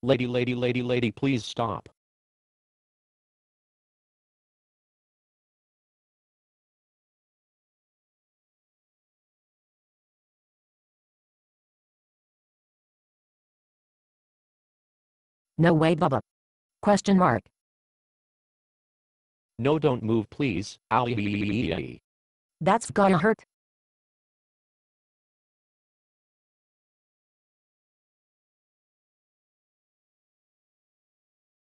Lady, please stop. No way, Bubba. Question mark. No, don't move, please. Owie. That's gonna hurt.